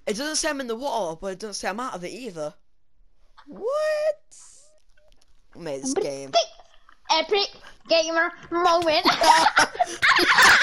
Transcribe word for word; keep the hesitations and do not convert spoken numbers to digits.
It doesn't say I'm in the water, but it doesn't say I'm out of it either. What? I made this game. Epic gamer moment.